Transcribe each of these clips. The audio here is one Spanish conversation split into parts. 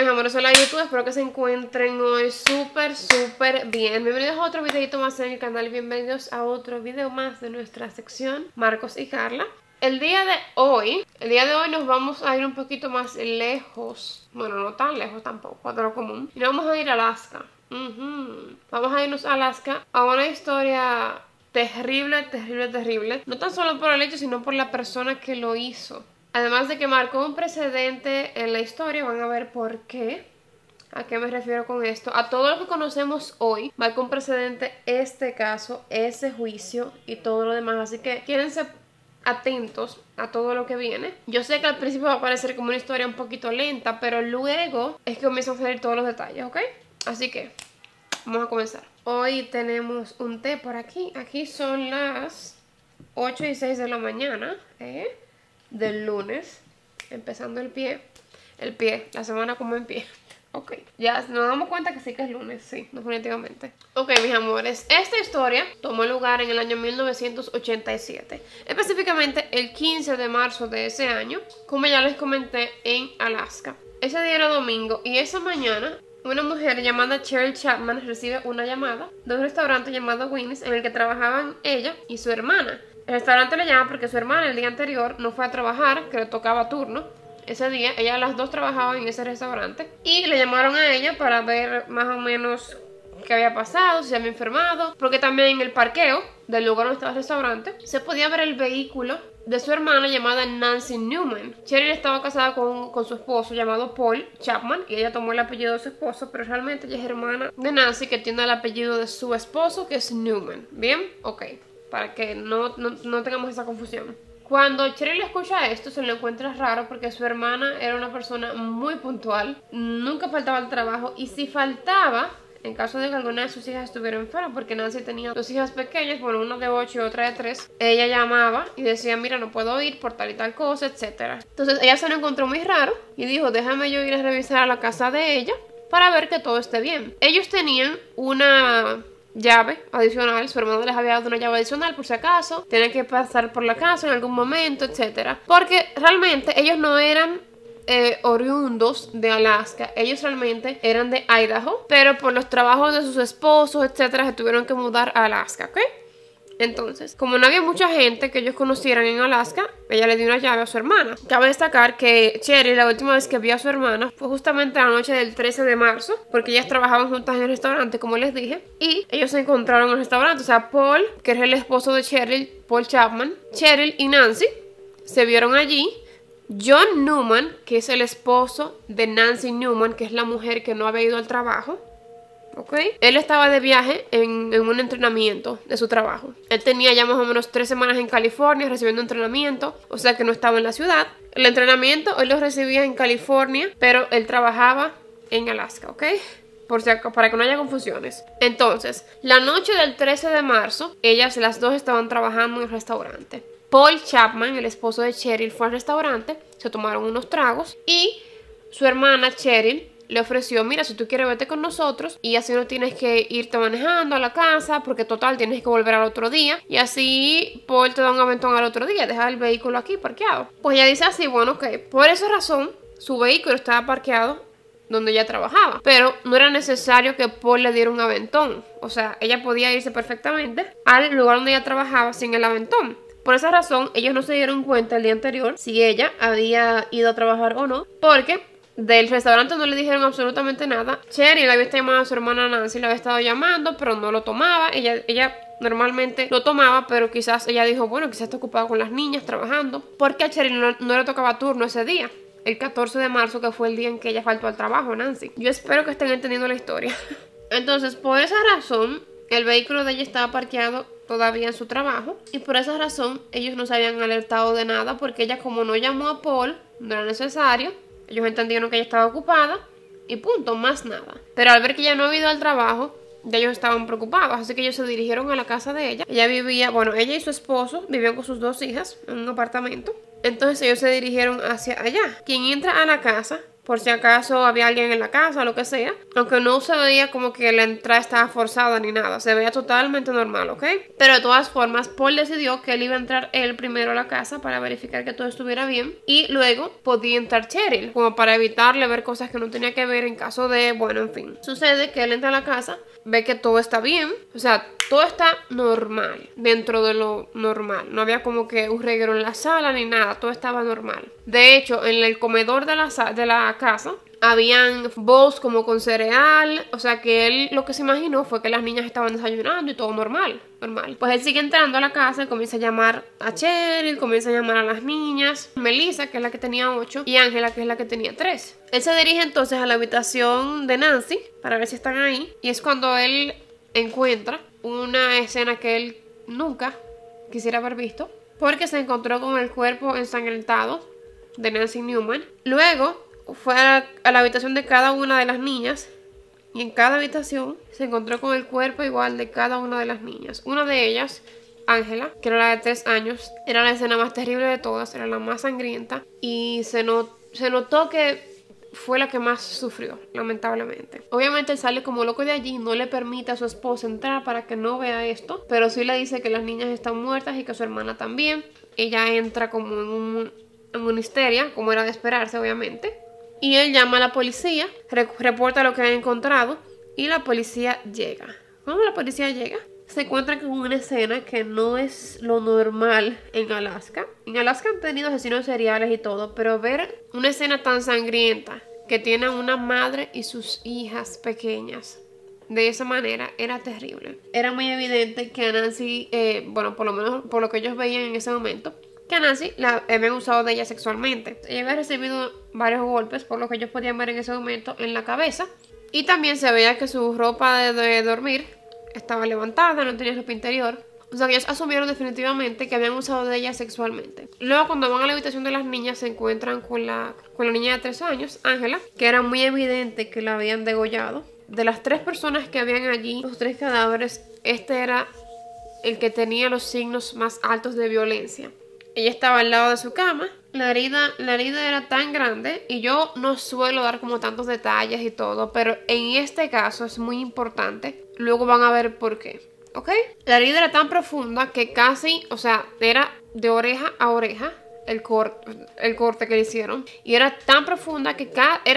mis amores, hola YouTube, espero que se encuentren hoy súper bien. Bienvenidos a otro videito más en el canal, bienvenidos a otro video más de nuestra sección Marcos y Carla. El día de hoy nos vamos a ir un poquito más lejos, bueno, no tan lejos tampoco, de lo común. Y nos vamos a ir a Alaska. Vamos a irnos a Alaska a una historia terrible. No tan solo por el hecho, sino por la persona que lo hizo. Además de que marcó un precedente en la historia, van a ver por qué. ¿A qué me refiero con esto? A todo lo que conocemos hoy, marcó un precedente este caso, ese juicio y todo lo demás. Así que quédense atentos a todo lo que viene. Yo sé que al principio va a parecer como una historia un poquito lenta, pero luego es que comienzan a salir todos los detalles, ¿ok? Así que vamos a comenzar. Hoy tenemos un té por aquí. Aquí son las 8:06 de la mañana, del lunes, empezando el pie, la semana como en pie. Ok, ya nos damos cuenta que sí que es lunes, sí, definitivamente. Ok, mis amores, esta historia tomó lugar en el año 1987, específicamente el 15 de marzo de ese año, como ya les comenté, en Alaska. Ese día era domingo y esa mañana una mujer llamada Cheryl Chapman recibe una llamada de un restaurante llamado Winnie's en el que trabajaban ella y su hermana. El restaurante le llama porque su hermana el día anterior no fue a trabajar, que le tocaba turno. Ese día, ellas las dos trabajaban en ese restaurante y le llamaron a ella para ver más o menos qué había pasado, si se había enfermado, porque también en el parqueo del lugar donde estaba el restaurante se podía ver el vehículo de su hermana llamada Nancy Newman. Cheryl estaba casada con su esposo llamado Paul Chapman y ella tomó el apellido de su esposo, pero realmente ella es hermana de Nancy, que tiene el apellido de su esposo, que es Newman. ¿Bien? Ok, para que no tengamos esa confusión. Cuando Cheryl escucha esto, se lo encuentra raro porque su hermana era una persona muy puntual, nunca faltaba al trabajo, y si faltaba, en caso de que alguna de sus hijas estuviera enferma, porque Nancy tenía dos hijas pequeñas, bueno, una de 8 y otra de 3, ella llamaba y decía, mira, no puedo ir por tal y tal cosa, etc. Entonces ella se lo encontró muy raro y dijo, déjame yo ir a revisar a la casa de ella para ver que todo esté bien. Ellos tenían una llave adicional, su hermano les había dado una llave adicional por si acaso tienen que pasar por la casa en algún momento, etcétera, porque realmente ellos no eran oriundos de Alaska, ellos realmente eran de Idaho, pero por los trabajos de sus esposos, etcétera, se tuvieron que mudar a Alaska, ¿ok? Entonces, como no había mucha gente que ellos conocieran en Alaska, ella le dio una llave a su hermana. Cabe destacar que Cheryl, la última vez que vio a su hermana fue justamente la noche del 13 de marzo, porque ellas trabajaban juntas en el restaurante, como les dije, y ellos se encontraron en el restaurante. O sea, Paul, que es el esposo de Cheryl, Paul Chapman, Cheryl y Nancy se vieron allí. John Newman, que es el esposo de Nancy Newman, que es la mujer que no había ido al trabajo, ¿ok? Él estaba de viaje en un entrenamiento de su trabajo. Él tenía ya más o menos 3 semanas en California recibiendo entrenamiento, o sea que no estaba en la ciudad. El entrenamiento él lo recibía en California, pero él trabajaba en Alaska, ¿ok? Para que no haya confusiones. Entonces, la noche del 13 de marzo, ellas las dos estaban trabajando en el restaurante. Paul Chapman, el esposo de Cheryl, fue al restaurante, se tomaron unos tragos y su hermana Cheryl le ofreció, mira, si tú quieres vete con nosotros y así no tienes que irte manejando a la casa porque total tienes que volver al otro día y así Paul te da un aventón al otro día, deja el vehículo aquí parqueado. Pues ella dice así, bueno, ok, por esa razón su vehículo estaba parqueado donde ella trabajaba, pero no era necesario que Paul le diera un aventón, o sea, ella podía irse perfectamente al lugar donde ella trabajaba sin el aventón. Por esa razón, ellos no se dieron cuenta el día anterior si ella había ido a trabajar o no, porque del restaurante no le dijeron absolutamente nada. Cheryl había estado llamando a su hermana Nancy, la había estado llamando, pero no lo tomaba. Ella normalmente lo tomaba, pero quizás ella dijo, bueno, quizás está ocupada con las niñas trabajando, porque a Cheryl no le tocaba turno ese día, el 14 de marzo, que fue el día en que ella faltó al trabajo, Nancy. Yo espero que estén entendiendo la historia. Entonces, por esa razón, el vehículo de ella estaba parqueado todavía en su trabajo y por esa razón ellos no se habían alertado de nada, porque ella, como no llamó a Paul, no era necesario. Ellos entendieron que ella estaba ocupada y punto, más nada. Pero al ver que ella no había ido al trabajo, ya ellos estaban preocupados, así que ellos se dirigieron a la casa de ella. Ella vivía, bueno, ella y su esposo vivían con sus 2 hijas en un apartamento. Entonces ellos se dirigieron hacia allá. Quien entra a la casa por si acaso había alguien en la casa o lo que sea. Aunque no se veía como que la entrada estaba forzada ni nada, se veía totalmente normal, ¿ok? Pero de todas formas, Paul decidió que él iba a entrar él primero a la casa para verificar que todo estuviera bien, y luego podía entrar Cheryl, como para evitarle ver cosas que no tenía que ver en caso de, bueno, en fin. Sucede que él entra a la casa, ve que todo está bien, o sea, todo está normal, dentro de lo normal. No había como que un reguero en la sala ni nada, todo estaba normal. De hecho, en el comedor de la casa habían bowls como con cereal, o sea que él lo que se imaginó fue que las niñas estaban desayunando y todo normal. Pues él sigue entrando a la casa y comienza a llamar a Cheryl, comienza a llamar a las niñas, Melissa, que es la que tenía 8, y Angela, que es la que tenía 3. Él se dirige entonces a la habitación de Nancy para ver si están ahí, y es cuando él encuentra una escena que él nunca quisiera haber visto, porque se encontró con el cuerpo ensangrentado de Nancy Newman. Luego fue a la habitación de cada una de las niñas, y en cada habitación se encontró con el cuerpo igual de cada una de las niñas. Una de ellas, Angela, que era la de 3 años, era la escena más terrible de todas, era la más sangrienta, y se notó que fue la que más sufrió, lamentablemente. Obviamente él sale como loco de allí, no le permite a su esposa entrar para que no vea esto, pero sí le dice que las niñas están muertas y que su hermana también. Ella entra como en una histeria, como era de esperarse, obviamente. Y él llama a la policía, reporta lo que ha encontrado, y la policía llega. Cuando la policía llega, se encuentran con una escena que no es lo normal en Alaska. En Alaska han tenido asesinos seriales y todo, pero ver una escena tan sangrienta que tiene a una madre y sus hijas pequeñas de esa manera era terrible. Era muy evidente que a Nancy, bueno, por lo menos por lo que ellos veían en ese momento, que a Nancy la habían usado de ella sexualmente. Ella había recibido varios golpes, por lo que ellos podían ver en ese momento, en la cabeza. Y también se veía que su ropa de dormir estaba levantada, no tenía ropa interior. O sea que ellos asumieron definitivamente que habían usado de ella sexualmente. Luego, cuando van a la habitación de las niñas, se encuentran con la niña de 3 años, Angela, que era muy evidente que la habían degollado. De las 3 personas que habían allí, los 3 cadáveres, este era el que tenía los signos más altos de violencia. Ella estaba al lado de su cama. La herida era tan grande, y yo no suelo dar como tantos detalles y todo, pero en este caso es muy importante. Luego van a ver por qué, ¿ok? La herida era tan profunda que casi, o sea, era de oreja a oreja el corte que le hicieron. Y era tan profunda que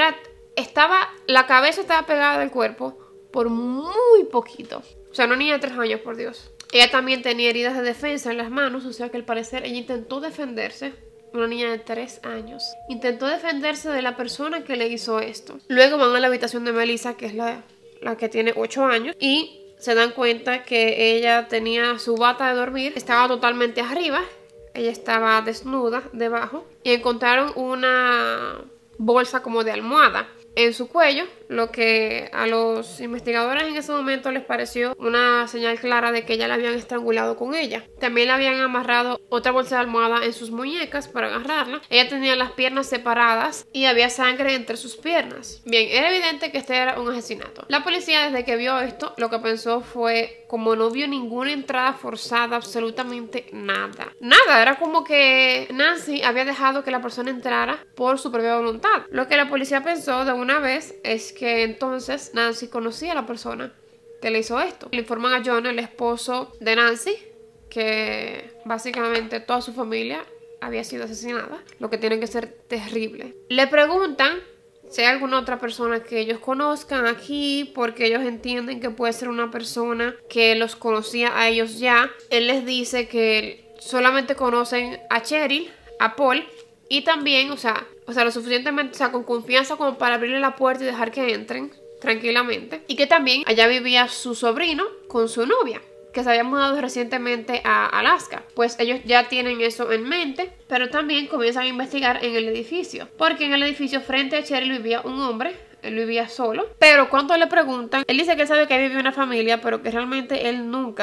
la cabeza estaba pegada al cuerpo por muy poquito. O sea, una niña de 3 años, por Dios. Ella también tenía heridas de defensa en las manos, o sea que al parecer ella intentó defenderse. Una niña de 3 años intentó defenderse de la persona que le hizo esto. Luego van a la habitación de Melissa, que es la que tiene 8 años, y se dan cuenta que ella tenía su bata de dormir, estaba totalmente arriba, ella estaba desnuda debajo, y encontraron una bolsa como de almohada en su cuello, lo que a los investigadores en ese momento les pareció una señal clara de que ella la habían estrangulado con ella. También le habían amarrado otra bolsa de almohada en sus muñecas para agarrarla. Ella tenía las piernas separadas y había sangre entre sus piernas. Bien, era evidente que este era un asesinato. La policía, desde que vio esto, lo que pensó fue, como no vio ninguna entrada forzada, absolutamente nada. Nada, era como que Nancy había dejado que la persona entrara por su propia voluntad. Lo que la policía pensó de una vez es que entonces Nancy conocía a la persona que le hizo esto. Le informan a John, el esposo de Nancy, que básicamente toda su familia había sido asesinada, lo que tiene que ser terrible. Le preguntan si hay alguna otra persona que ellos conozcan aquí, porque ellos entienden que puede ser una persona que los conocía a ellos ya. Él les dice que solamente conocen a Cheryl, a Paul, y también, o sea, lo suficientemente, o sea, con confianza como para abrirle la puerta y dejar que entren tranquilamente. Y que también allá vivía su sobrino con su novia, que se había mudado recientemente a Alaska. Pues ellos ya tienen eso en mente, pero también comienzan a investigar en el edificio, porque en el edificio frente a Cheryl vivía un hombre. Él vivía solo, pero cuando le preguntan, él dice que él sabe que ahí vivía una familia, pero que realmente él nunca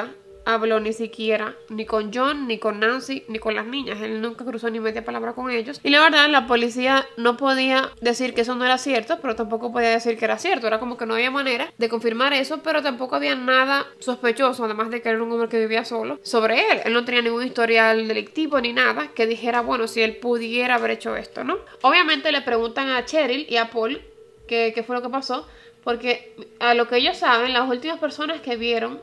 habló ni siquiera ni con John, ni con Nancy, ni con las niñas. Él nunca cruzó ni media palabra con ellos. Y la verdad, la policía no podía decir que eso no era cierto, pero tampoco podía decir que era cierto. Era como que no había manera de confirmar eso, pero tampoco había nada sospechoso, además de que era un hombre que vivía solo, sobre él. Él no tenía ningún historial delictivo ni nada que dijera, bueno, si él pudiera haber hecho esto, ¿no? Obviamente le preguntan a Cheryl y a Paul qué fue lo que pasó, porque a lo que ellos saben, las últimas personas que vieron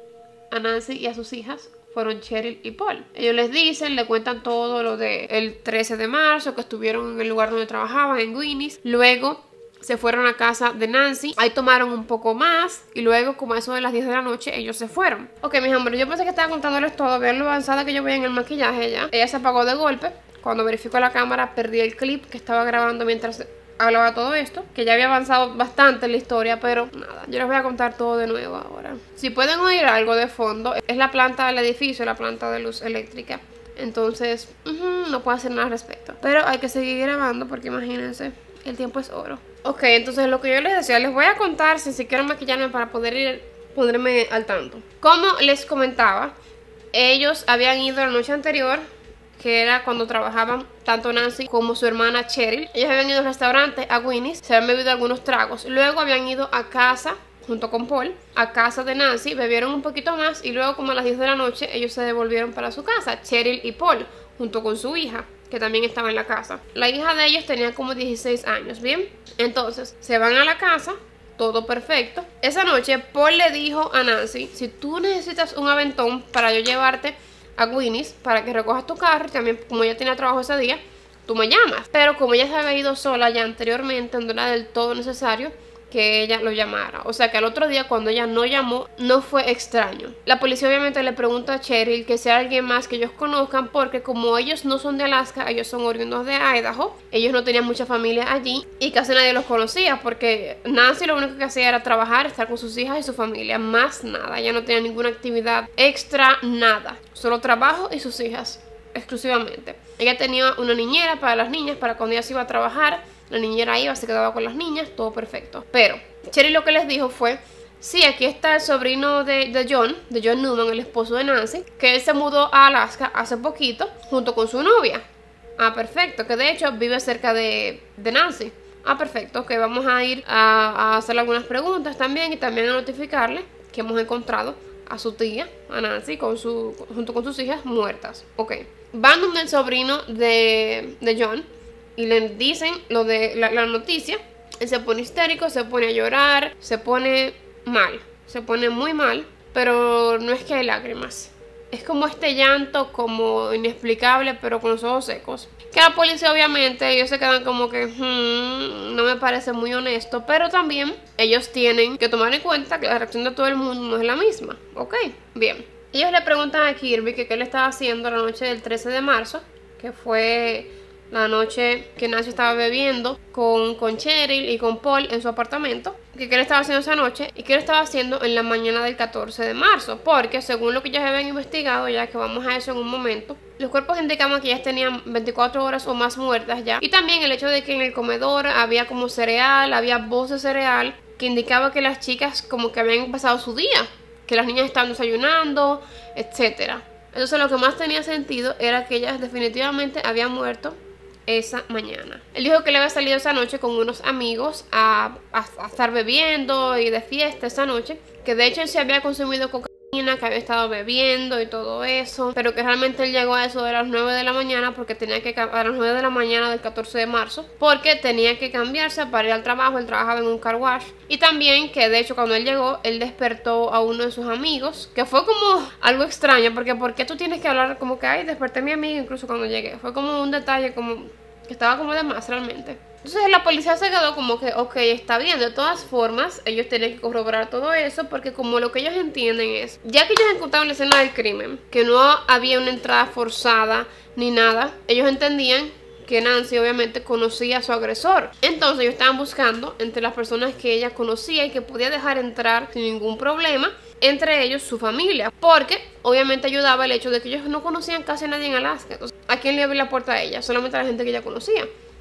a Nancy y a sus hijas fueron Cheryl y Paul. Ellos les dicen, le cuentan todo lo del 13 de marzo, que estuvieron en el lugar donde trabajaban, en Winnie's. Luego se fueron a casa de Nancy, ahí tomaron un poco más y luego, como a eso de las 10 de la noche, ellos se fueron. Ok, mis amores, yo pensé que estaba contándoles todo, vean lo avanzada que yo veía en el maquillaje ya. Ella se apagó de golpe. Cuando verificó la cámara, perdí el clip que estaba grabando mientras hablaba todo esto, que ya había avanzado bastante en la historia, pero nada, yo les voy a contar todo de nuevo ahora. Si pueden oír algo de fondo, es la planta del edificio, la planta de luz eléctrica. Entonces, no puedo hacer nada al respecto. Pero hay que seguir grabando porque imagínense, el tiempo es oro. Ok, entonces lo que yo les decía, les voy a contar si quieren maquillarme para poder ponerme al tanto. Como les comentaba, ellos habían ido la noche anterior, que era cuando trabajaban tanto Nancy como su hermana Cheryl. Ellos habían ido al restaurante, a Winnie's, se habían bebido algunos tragos. Luego habían ido a casa, junto con Paul, a casa de Nancy, bebieron un poquito más y luego como a las 10 de la noche ellos se devolvieron para su casa, Cheryl y Paul, junto con su hija, que también estaba en la casa. La hija de ellos tenía como 16 años, ¿bien? Entonces, se van a la casa, todo perfecto. Esa noche, Paul le dijo a Nancy, si tú necesitas un aventón para yo llevarte a Winnie's para que recojas tu carro, también como ella tenía trabajo ese día, tú me llamas. Pero como ella se había ido sola ya anteriormente, no era del todo necesario que ella lo llamara. O sea que al otro día, cuando ella no llamó, no fue extraño. La policía obviamente le pregunta a Cheryl que sea alguien más que ellos conozcan, porque como ellos no son de Alaska, ellos son oriundos de Idaho, ellos no tenían mucha familia allí y casi nadie los conocía, porque Nancy lo único que hacía era trabajar, estar con sus hijas y su familia, más nada. Ella no tenía ninguna actividad extra, nada, solo trabajo y sus hijas exclusivamente. Ella tenía una niñera para las niñas, para cuando ella se iba a trabajar, la niñera iba, se quedaba con las niñas, todo perfecto. Pero Cheryl lo que les dijo fue, sí, aquí está el sobrino de John Newman, el esposo de Nancy, que él se mudó a Alaska hace poquito, junto con su novia. Ah, perfecto, que de hecho vive cerca de Nancy. Ah, perfecto, que vamos a ir a hacerle algunas preguntas también y también a notificarle que hemos encontrado a su tía, a Nancy, junto con sus hijas muertas. Ok, van donde el sobrino de John y le dicen lo de la noticia. Él se pone histérico, se pone a llorar, se pone mal, se pone muy mal, pero no es que hay lágrimas. Es como este llanto como inexplicable, pero con los ojos secos. Que la policía obviamente, ellos se quedan como que no me parece muy honesto, pero también ellos tienen que tomar en cuenta que la reacción de todo el mundo no es la misma. Ok, bien. Ellos le preguntan a Kirby que qué le estaba haciendo la noche del 13 de marzo, que fue la noche que Nancy estaba bebiendo con Cheryl y con Paul en su apartamento, que qué le estaba haciendo esa noche y qué le estaba haciendo en la mañana del 14 de marzo, porque según lo que ya se habían investigado, ya que vamos a eso en un momento, los cuerpos indicaban que ellas tenían 24 horas o más muertas ya, y también el hecho de que en el comedor había como cereal, había bolsas de cereal, que indicaba que las chicas como que habían pasado su día, que las niñas estaban desayunando, etcétera. Entonces lo que más tenía sentido era que ellas definitivamente habían muerto esa mañana. Él dijo que le había salido esa noche con unos amigos a estar bebiendo y de fiesta esa noche, que de hecho él se había consumido cocaína, que había estado bebiendo y todo eso, pero que realmente él llegó a eso de las 9 de la mañana porque tenía que a las 9 de la mañana del 14 de marzo, porque tenía que cambiarse para ir al trabajo. Él trabajaba en un car wash. Y también que de hecho cuando él llegó, él despertó a uno de sus amigos, que fue como algo extraño, porque ¿por qué tú tienes que hablar como que, ay, desperté a mi amigo incluso cuando llegué? Fue como un detalle como que estaba como de más realmente. Entonces la policía se quedó como que, ok, está bien. De todas formas, ellos tienen que corroborar todo eso, porque como lo que ellos entienden es, ya que ellos encontraron la escena del crimen, que no había una entrada forzada ni nada, ellos entendían que Nancy obviamente conocía a su agresor. Entonces ellos estaban buscando entre las personas que ella conocía y que podía dejar entrar sin ningún problema, entre ellos su familia, porque obviamente ayudaba el hecho de que ellos no conocían casi a nadie en Alaska. Entonces, ¿a quién le abrió la puerta a ella? Solamente a la gente que ella conocía.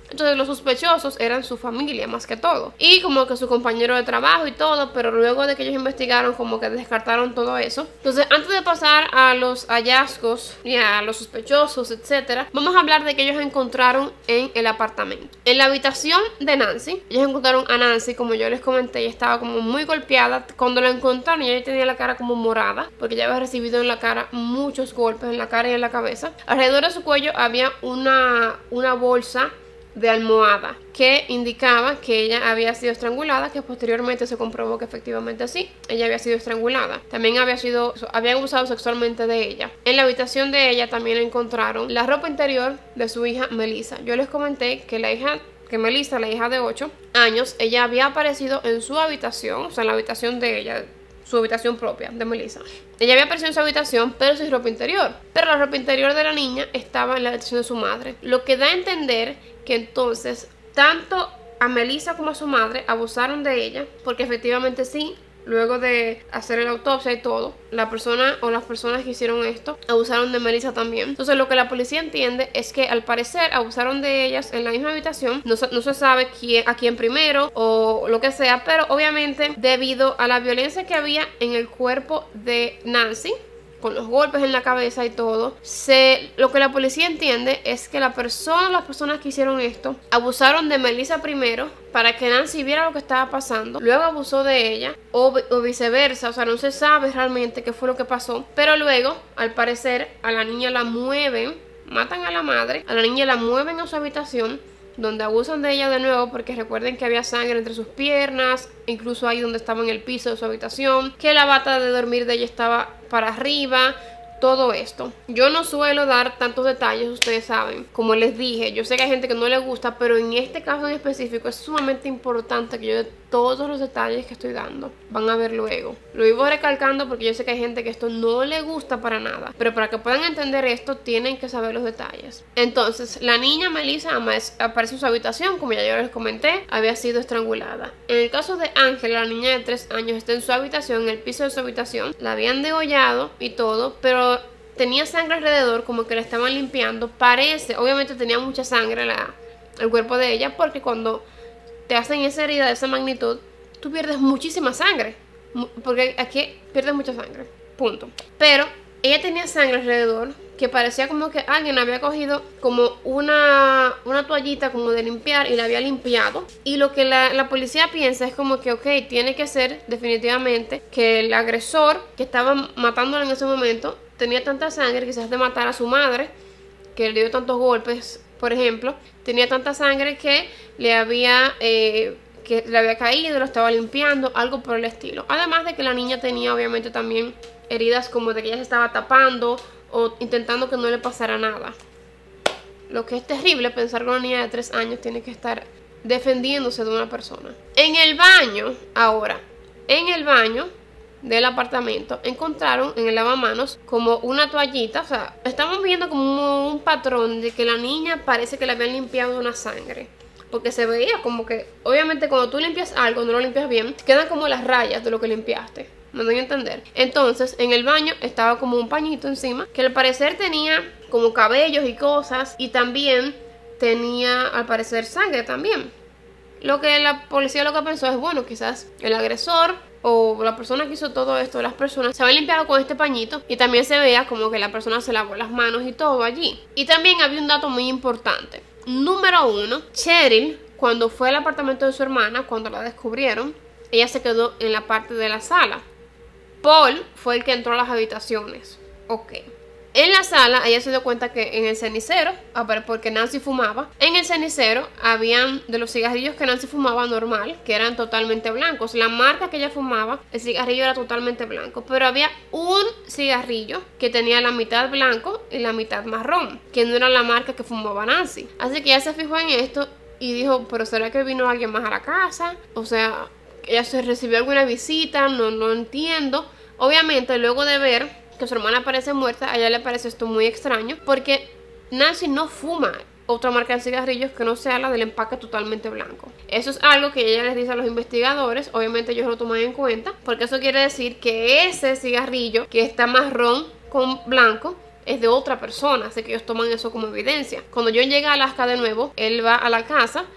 Entonces los sospechosos eran su familia más que todo, y como que su compañero de trabajo y todo, pero luego de que ellos investigaron como que descartaron todo eso. Entonces antes de pasar a los hallazgos y a los sospechosos, etcétera, vamos a hablar de que ellos encontraron en el apartamento. En la habitación de Nancy, ellos encontraron a Nancy, como yo les comenté, ella estaba como muy golpeada. Cuando la encontraron ella tenía la cara como morada, porque ella había recibido en la cara muchos golpes en la cara y en la cabeza. Alrededor de su cuello había una bolsa de almohada que indicaba que ella había sido estrangulada, que posteriormente se comprobó que efectivamente sí, ella había sido estrangulada. También habían abusado sexualmente de ella. En la habitación de ella también encontraron la ropa interior de su hija Melissa. Yo les comenté que Melissa, la hija de 8 años, ella había aparecido en su habitación, o sea, en la habitación de ella, su habitación propia de Melissa. Ella había aparecido en su habitación, pero sin ropa interior. Pero la ropa interior de la niña estaba en la habitación de su madre. Lo que da a entender que entonces tanto a Melissa como a su madre abusaron de ella, porque efectivamente sí, luego de hacer la autopsia y todo, la persona o las personas que hicieron esto abusaron de Melissa también. Entonces lo que la policía entiende es que al parecer abusaron de ellas en la misma habitación. No se sabe a quién primero o lo que sea, pero obviamente debido a la violencia que había en el cuerpo de Nancy, con los golpes en la cabeza y todo, lo que la policía entiende es que las personas que hicieron esto abusaron de Melissa primero para que Nancy viera lo que estaba pasando, luego abusó de ella o viceversa. O sea, no se sabe realmente qué fue lo que pasó, pero luego al parecer a la niña la mueven, matan a la madre, a la niña la mueven a su habitación, donde abusan de ella de nuevo, porque recuerden que había sangre entre sus piernas, incluso ahí donde estaba en el piso de su habitación, que la bata de dormir de ella estaba para arriba, todo esto. Yo no suelo dar tantos detalles, ustedes saben, como les dije, yo sé que hay gente que no le gusta, pero en este caso en específico es sumamente importante que yo dé todos los detalles que estoy dando. Van a ver luego. Lo vivo recalcando porque yo sé que hay gente que esto no le gusta para nada, pero para que puedan entender esto tienen que saber los detalles. Entonces, la niña Melissa aparece en su habitación, como ya yo les comenté, había sido estrangulada. En el caso de Ángela, la niña de 3 años, está en su habitación, en el piso de su habitación, la habían degollado y todo, pero tenía sangre alrededor, como que la estaban limpiando. Obviamente tenía mucha sangre el cuerpo de ella, porque cuando te hacen esa herida de esa magnitud, tú pierdes muchísima sangre, porque aquí pierdes mucha sangre, punto. Pero ella tenía sangre alrededor, que parecía como que alguien había cogido como una toallita como de limpiar y la había limpiado. Y lo que la policía piensa es como que, ok, tiene que ser definitivamente que el agresor que estaba matándola en ese momento tenía tanta sangre, quizás de matar a su madre, que le dio tantos golpes, por ejemplo, tenía tanta sangre que le había caído, lo estaba limpiando, algo por el estilo. Además de que la niña tenía obviamente también heridas como de que ella se estaba tapando o intentando que no le pasara nada. Lo que es terrible pensar que una niña de 3 años tiene que estar defendiéndose de una persona. En el baño del apartamento encontraron en el lavamanos como una toallita. O sea, estamos viendo como un patrón de que la niña parece que le habían limpiado una sangre, porque se veía como que, obviamente cuando tú limpias algo, no lo limpias bien, quedan como las rayas de lo que limpiaste. ¿Me doy a entender? Entonces en el baño estaba como un pañito encima, que al parecer tenía como cabellos y cosas, y también tenía al parecer sangre también. Lo que la policía lo que pensó es, bueno, quizás el agresor o la persona que hizo todo esto, las personas se habían limpiado con este pañito, y también se veía como que la persona se lavó las manos y todo allí. Y también había un dato muy importante. Número 1, Cheryl, cuando fue al apartamento de su hermana, cuando la descubrieron, ella se quedó en la parte de la sala. Paul fue el que entró a las habitaciones. Ok. En la sala ella se dio cuenta que en el cenicero, porque Nancy fumaba, en el cenicero habían de los cigarrillos que Nancy fumaba normal, que eran totalmente blancos. La marca que ella fumaba, el cigarrillo era totalmente blanco, pero había un cigarrillo que tenía la mitad blanco y la mitad marrón, que no era la marca que fumaba Nancy. Así que ella se fijó en esto y dijo, pero ¿será que vino alguien más a la casa? O sea, ella se recibió alguna visita, no entiendo. Obviamente luego de ver que su hermana aparece muerta, a ella le parece esto muy extraño, porque Nancy no fuma otra marca de cigarrillos que no sea la del empaque totalmente blanco. Eso es algo que ella les dice a los investigadores. Obviamente ellos lo toman en cuenta, porque eso quiere decir que ese cigarrillo que está marrón con blanco es de otra persona, así que ellos toman eso como evidencia. Cuando John llega a Alaska de nuevo, él va a la casa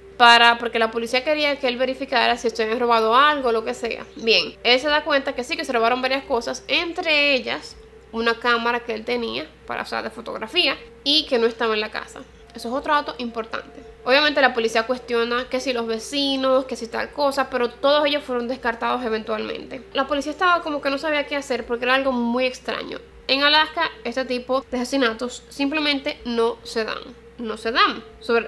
porque la policía quería que él verificara si se habían robado algo o lo que sea. Bien, él se da cuenta que sí, que se robaron varias cosas, entre ellas una cámara que él tenía para usar de fotografía y que no estaba en la casa. Eso es otro dato importante. Obviamente la policía cuestiona que si los vecinos, que si tal cosa, pero todos ellos fueron descartados eventualmente. La policía estaba como que no sabía qué hacer porque era algo muy extraño. En Alaska, este tipo de asesinatos simplemente no se dan. No se dan.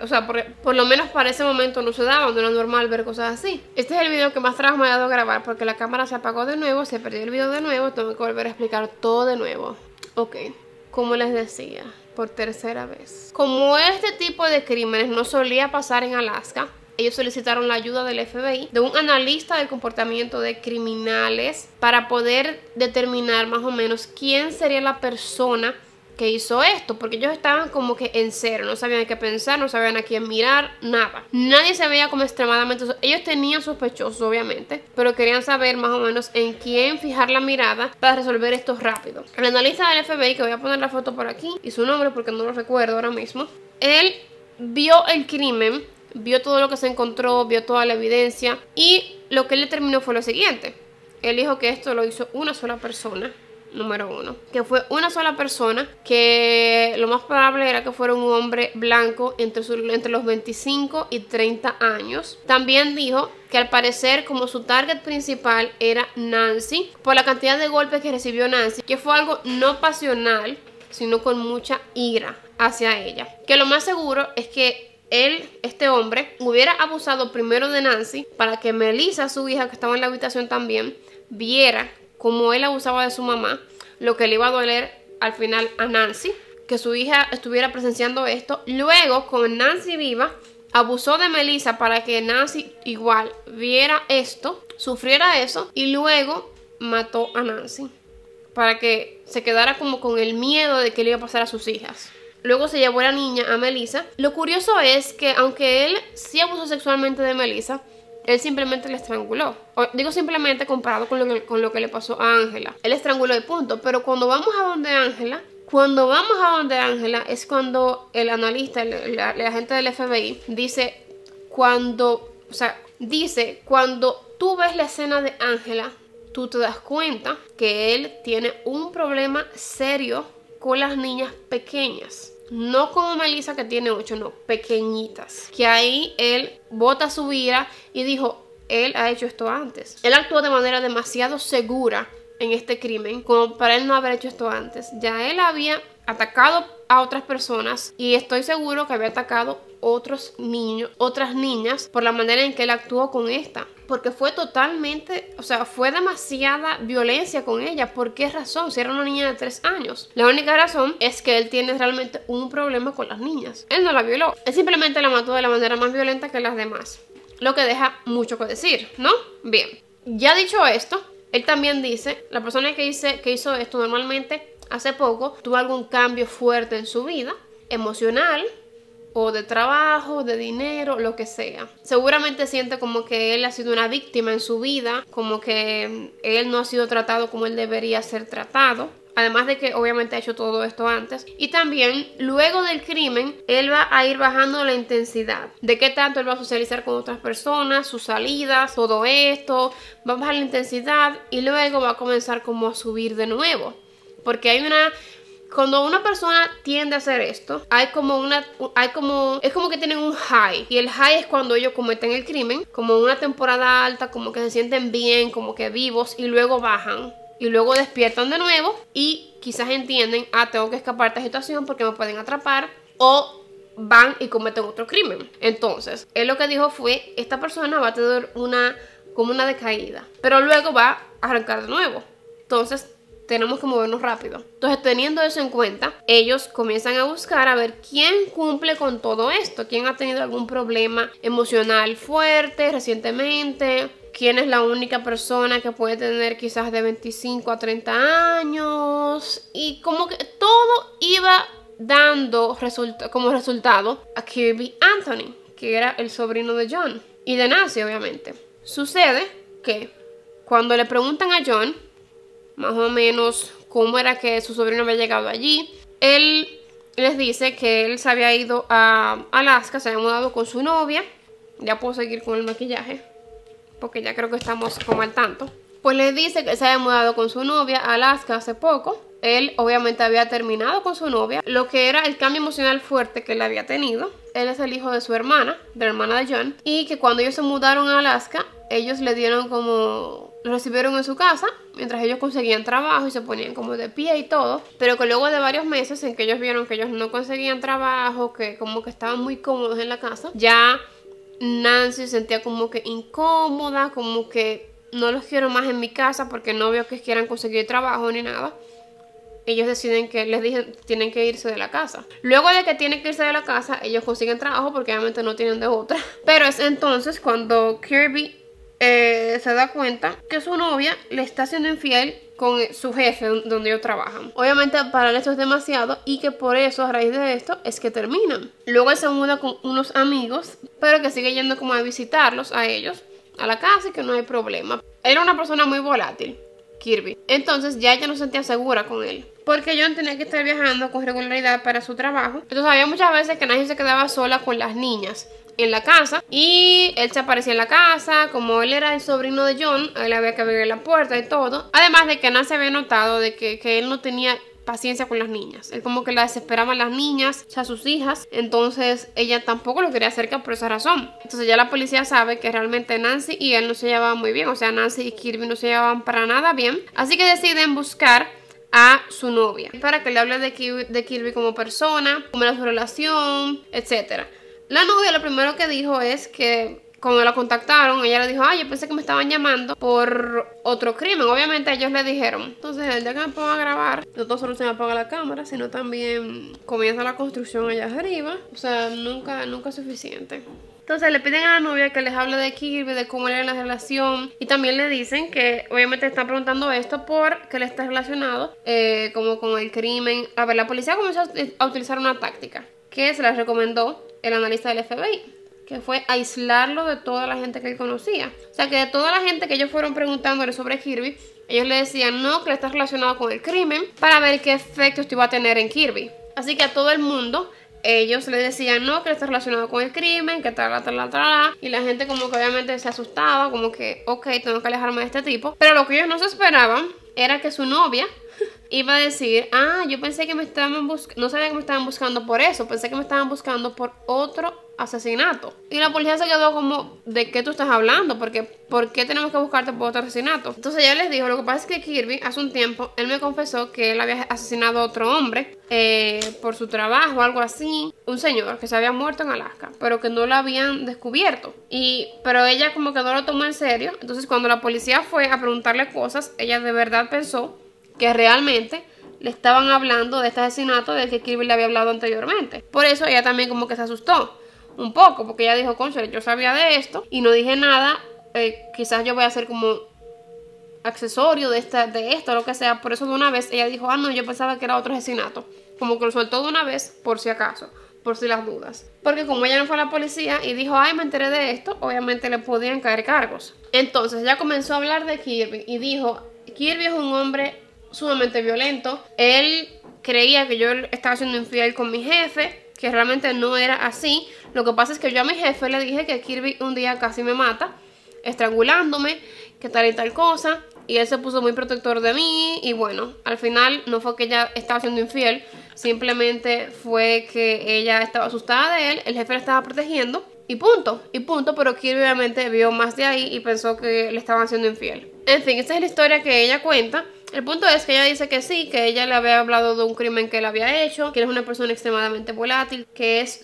Por lo menos para ese momento no se daban, no era normal ver cosas así. Este es el video que más trabajo me ha dado grabar porque la cámara se apagó de nuevo, se perdió el video de nuevo, tengo que volver a explicar todo de nuevo. Ok, como les decía, por tercera vez. Como este tipo de crímenes no solía pasar en Alaska, ellos solicitaron la ayuda del FBI, de un analista del comportamiento de criminales, para poder determinar más o menos quién sería la persona que hizo esto, porque ellos estaban como que en cero, no sabían qué pensar, no sabían a quién mirar, nada. Nadie se veía como extremadamente... Ellos tenían sospechosos, obviamente, pero querían saber más o menos en quién fijar la mirada para resolver esto rápido. El analista del FBI, que voy a poner la foto por aquí, y su nombre porque no lo recuerdo ahora mismo, él vio el crimen, vio todo lo que se encontró, vio toda la evidencia, y lo que él determinó fue lo siguiente. Él dijo que esto lo hizo una sola persona. Número 1, que fue una sola persona, que lo más probable era que fuera un hombre blanco entre los 25 y 30 años. También dijo que al parecer como su target principal era Nancy, por la cantidad de golpes que recibió Nancy, que fue algo no pasional, sino con mucha ira hacia ella. Que lo más seguro es que este hombre, hubiera abusado primero de Nancy para que Melissa, su hija, que estaba en la habitación también, viera como él abusaba de su mamá, lo que le iba a doler al final a Nancy, que su hija estuviera presenciando esto. Luego, con Nancy viva, abusó de Melissa para que Nancy igual viera esto, sufriera eso, y luego mató a Nancy para que se quedara como con el miedo de que le iba a pasar a sus hijas. Luego se llevó a la niña, a Melissa. Lo curioso es que aunque él sí abusó sexualmente de Melissa, él simplemente la estranguló. Digo simplemente comparado con lo que le pasó a Ángela. Él estranguló y punto. Pero cuando vamos a donde Ángela, es cuando el analista, el agente del FBI, dice cuando tú ves la escena de Ángela, tú te das cuenta que él tiene un problema serio con las niñas pequeñas. No como Melissa, que tiene 8, no, pequeñitas. Que ahí él bota su ira y dijo, él ha hecho esto antes. Él actuó de manera demasiado segura en este crimen como para él no haber hecho esto antes. Ya él había atacado a otras personas y estoy seguro que había atacado otras niñas por la manera en que él actuó con esta. Porque fue totalmente, fue demasiada violencia con ella. ¿Por qué razón? Si era una niña de 3 años. La única razón es que él tiene realmente un problema con las niñas. Él no la violó. Él simplemente la mató de la manera más violenta que las demás. Lo que deja mucho que decir, ¿no? Bien. Ya dicho esto, él también dice, la persona que hizo esto normalmente hace poco tuvo algún cambio fuerte en su vida, emocional, o de trabajo, de dinero, lo que sea. Seguramente siente como que él ha sido una víctima en su vida, como que él no ha sido tratado como él debería ser tratado. Además de que obviamente ha hecho todo esto antes. Y también, luego del crimen, él va a ir bajando la intensidad. De qué tanto él va a socializar con otras personas, sus salidas, todo esto. Va a bajar la intensidad y luego va a comenzar como a subir de nuevo. Porque cuando una persona tiende a hacer esto, es como que tienen un high. Y el high es cuando ellos cometen el crimen, como una temporada alta, como que se sienten bien, como que vivos, y luego bajan. Y luego despiertan de nuevo y quizás entienden, tengo que escapar de esta situación porque me pueden atrapar, o van y cometen otro crimen. Entonces, él lo que dijo fue, esta persona va a tener como una decaída, pero luego va a arrancar de nuevo. Entonces, tenemos que movernos rápido. Entonces, teniendo eso en cuenta, ellos comienzan a buscar a ver quién cumple con todo esto, quién ha tenido algún problema emocional fuerte recientemente, quién es la única persona que puede tener quizás de 25 a 30 años. Y como que todo iba dando como resultado a Kirby Anthony, que era el sobrino de John y de Nancy, obviamente. Sucede que cuando le preguntan a John más o menos cómo era que su sobrino había llegado allí. Él les dice que él se había ido a Alaska, se había mudado con su novia. Ya puedo seguir con el maquillaje, porque ya creo que estamos como al tanto. Pues les dice que se había mudado con su novia a Alaska hace poco. Él obviamente había terminado con su novia, lo que era el cambio emocional fuerte que él había tenido. Él es el hijo de su hermana, de la hermana de John. Y que cuando ellos se mudaron a Alaska, ellos le dieron como... lo recibieron en su casa, mientras ellos conseguían trabajo y se ponían como de pie y todo. Pero que luego de varios meses en que ellos vieron que ellos no conseguían trabajo, que como que estaban muy cómodos en la casa, ya Nancy se sentía como que incómoda, como que no los quiero más en mi casa porque no veo que quieran conseguir trabajo ni nada. Ellos deciden que les dicen tienen que irse de la casa. Luego de que tienen que irse de la casa, ellos consiguen trabajo porque obviamente no tienen de otra. Pero es entonces cuando Kirby se da cuenta que su novia le está siendo infiel con su jefe donde ellos trabajan. Obviamente para él esto es demasiado y que por eso a raíz de esto es que terminan. Luego él se muda con unos amigos, pero que sigue yendo como a visitarlos a ellos, a la casa, y que no hay problema. Él era una persona muy volátil, Kirby. Entonces ya ella no se sentía segura con él, porque John tenía que estar viajando con regularidad para su trabajo. Entonces había muchas veces que Nancy se quedaba sola con las niñas en la casa y él se aparecía en la casa. Como él era el sobrino de John, él había que abrir la puerta y todo. Además de que Nancy había notado de que él no tenía paciencia con las niñas. Él como que la desesperaban las niñas, o sea, sus hijas. Entonces ella tampoco lo quería cerca por esa razón. Entonces ya la policía sabe que realmente Nancy y él no se llevaban muy bien. O sea, Nancy y Kirby no se llevaban para nada bien. Así que deciden buscar a su novia para que le hable de Kirby como persona, cómo era su relación, etcétera. La novia lo primero que dijo es que cuando la contactaron, ella le dijo: yo pensé que me estaban llamando por otro crimen. Obviamente ellos le dijeron. Entonces el día que me pongan a grabar, no solo se me apaga la cámara, sino también comienza la construcción allá arriba. O sea, nunca es suficiente. Entonces le piden a la novia que les hable de Kirby, de cómo era la relación. Y también le dicen que obviamente están preguntando esto porque él está relacionado como con el crimen. A ver, la policía comenzó a utilizar una táctica que se la recomendó el analista del FBI, que fue aislarlo de toda la gente que él conocía. O sea, que de toda la gente que ellos fueron preguntándole sobre Kirby, ellos le decían no, que él está relacionado con el crimen, para ver qué efecto esto iba a tener en Kirby. Así que a todo el mundo ellos le decían no, que él está relacionado con el crimen, que tal. Y la gente como que obviamente se asustaba, como que ok, tengo que alejarme de este tipo. Pero lo que ellos no se esperaban era que su novia iba a decir: yo pensé que me estaban buscando, no sabía que me estaban buscando por eso, pensé que me estaban buscando por otro asesinato. Y la policía se quedó como: ¿de qué tú estás hablando? Porque ¿por qué tenemos que buscarte por otro asesinato? Entonces ella les dijo: lo que pasa es que Kirby hace un tiempo, él me confesó que él había asesinado a otro hombre por su trabajo, algo así. Un señor que se había muerto en Alaska, pero que no lo habían descubierto. Pero ella como que no lo tomó en serio. Entonces cuando la policía fue a preguntarle cosas, ella de verdad pensó que realmente le estaban hablando de este asesinato del que Kirby le había hablado anteriormente. Por eso ella también como que se asustó un poco, porque ella dijo: concha, yo sabía de esto y no dije nada, quizás yo voy a ser como accesorio de esto, lo que sea. Por eso de una vez ella dijo: no, yo pensaba que era otro asesinato. Como que lo soltó de una vez por si acaso, por si las dudas. Porque como ella no fue a la policía y dijo: me enteré de esto, obviamente le podían caer cargos. Entonces ella comenzó a hablar de Kirby y dijo: Kirby es un hombre sumamente violento. Él creía que yo estaba siendo infiel con mi jefe, que realmente no era así. Lo que pasa es que yo a mi jefe le dije que Kirby un día casi me mata, estrangulándome, que tal y tal cosa, y él se puso muy protector de mí. Y bueno, al final no fue que ella estaba siendo infiel, simplemente fue que ella estaba asustada de él, el jefe la estaba protegiendo y punto, pero Kirby obviamente vio más de ahí y pensó que le estaban siendo infiel. En fin, esta es la historia que ella cuenta. El punto es que ella dice que sí, que ella le había hablado de un crimen que él había hecho, que él es una persona extremadamente volátil, que es